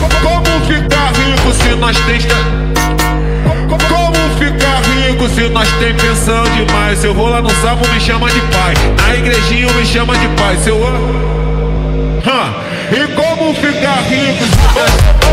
Como ficar rico se nós tem... Como ficar rico se nós tem pensão demais? Se eu vou lá no salmo me chama de pai, na igrejinha me chama de pai. Se eu... E como ficar rico se nós...